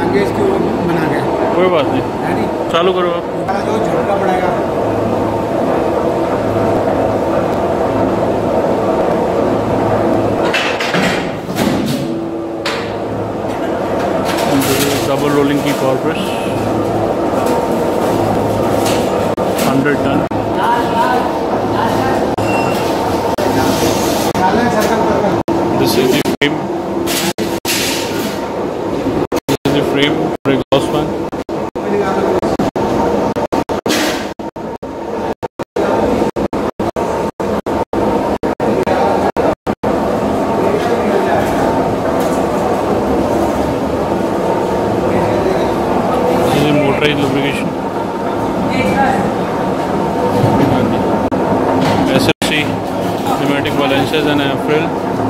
Gas की वो बना गया। कोई बात नहीं, है नहीं, चालू करो आप। जो झटका पड़ेगा। डबल रोलिंग की power press 100 ton. This is the frame. This is the frame for exhaust fan. This is motorized lubrication. SFC, pneumatic balances and air frill.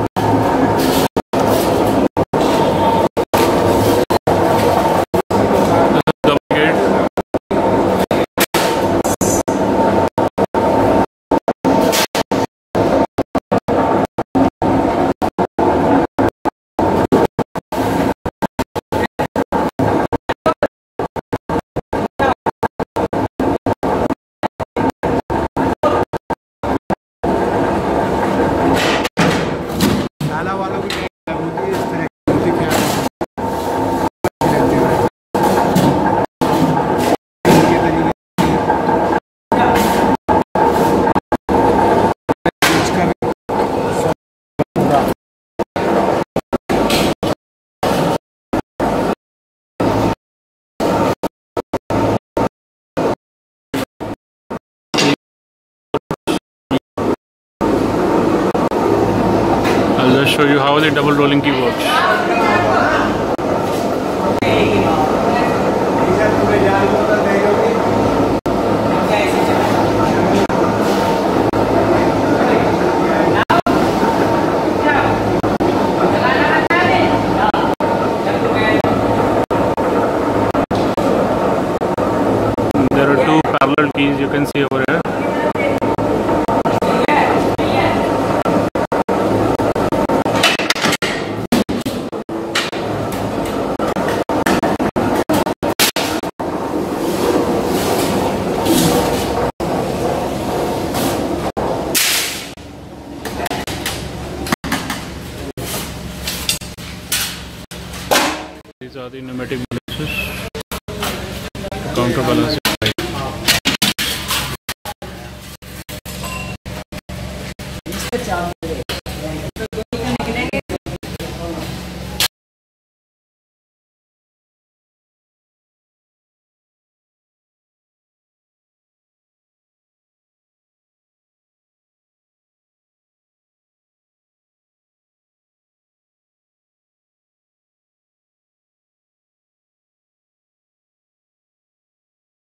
नाला वालों की होती है इस तरह की क्या I'll just show you how the double rolling key works. There are two parallel keys you can see over here. These are the pneumatic balances, counterbalancing.